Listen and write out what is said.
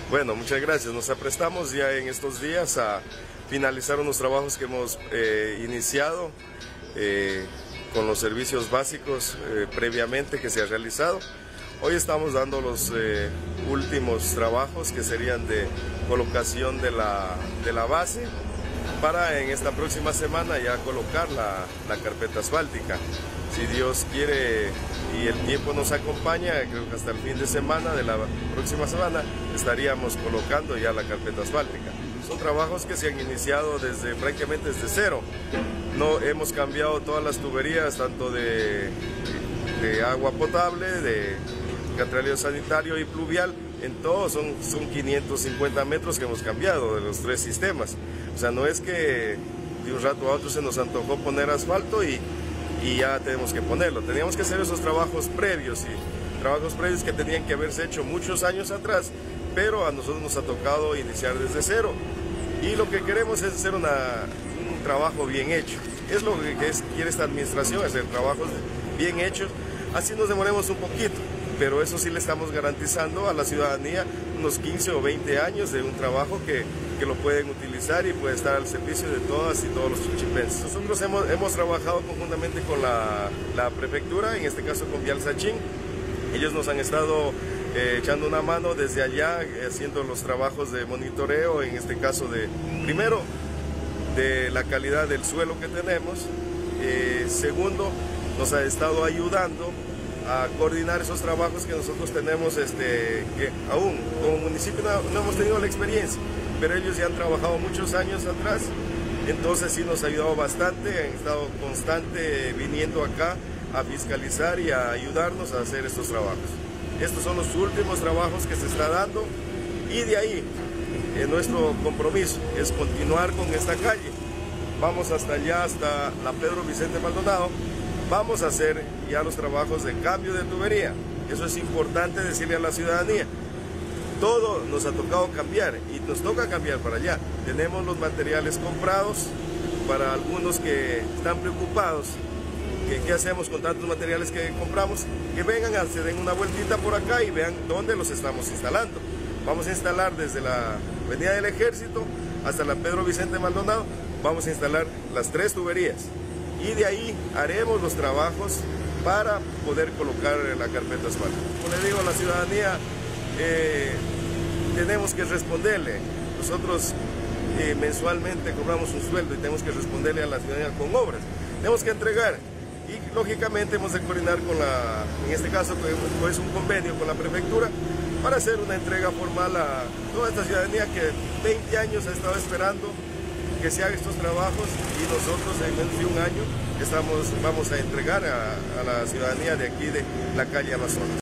Bueno, muchas gracias. Nos aprestamos ya en estos días a finalizar unos trabajos que hemos iniciado con los servicios básicos previamente que se ha realizado. Hoy estamos dando los últimos trabajos que serían de colocación de la base para en esta próxima semana ya colocar la carpeta asfáltica. Si Dios quiere y el tiempo nos acompaña, creo que hasta el fin de semana de la próxima semana estaríamos colocando ya la carpeta asfáltica. Son trabajos que se han iniciado prácticamente desde cero. No hemos cambiado todas las tuberías, tanto de agua potable, de alcantarillado sanitario y pluvial. En todo son 550 metros que hemos cambiado de los tres sistemas. O sea, no es que de un rato a otro se nos antojó poner asfalto y ya tenemos que ponerlo. Teníamos que hacer esos trabajos previos que tenían que haberse hecho muchos años atrás, pero a nosotros nos ha tocado iniciar desde cero. Y lo que queremos es hacer un trabajo bien hecho. Es lo que quiere esta administración, hacer trabajos bien hechos. Así nos demoremos un poquito, pero eso sí le estamos garantizando a la ciudadanía unos 15 o 20 años de un trabajo que lo pueden utilizar y puede estar al servicio de todas y todos los chuchipenses. Nosotros hemos trabajado conjuntamente con la prefectura, en este caso con Vial Sachín. Ellos nos han estado echando una mano desde allá, haciendo los trabajos de monitoreo, en este caso primero, de la calidad del suelo que tenemos. Segundo, nos ha estado ayudando a coordinar esos trabajos que nosotros tenemos, que aún como municipio no hemos tenido la experiencia, pero ellos ya han trabajado muchos años atrás, entonces sí nos ha ayudado bastante, han estado constante viniendo acá a fiscalizar y a ayudarnos a hacer estos trabajos. Estos son los últimos trabajos que se está dando y de ahí nuestro compromiso es continuar con esta calle. Vamos hasta allá, hasta la Pedro Vicente Maldonado. Vamos a hacer ya los trabajos de cambio de tubería. Eso es importante decirle a la ciudadanía. Todo nos ha tocado cambiar y nos toca cambiar para allá. Tenemos los materiales comprados. Para algunos que están preocupados, ¿qué hacemos con tantos materiales que compramos? Que vengan, se den una vueltita por acá y vean dónde los estamos instalando. Vamos a instalar desde la Avenida del Ejército hasta la Pedro Vicente Maldonado. Vamos a instalar las 3 tuberías. Y de ahí haremos los trabajos para poder colocar la carpeta asfáltica. Como le digo a la ciudadanía, tenemos que responderle. Nosotros mensualmente cobramos un sueldo y tenemos que responderle a la ciudadanía con obras. Tenemos que entregar y lógicamente hemos de coordinar en este caso pues un convenio con la prefectura para hacer una entrega formal a toda esta ciudadanía que 20 años ha estado esperando que se hagan estos trabajos y nosotros en menos de un año vamos a entregar a la ciudadanía de aquí de la calle Amazonas.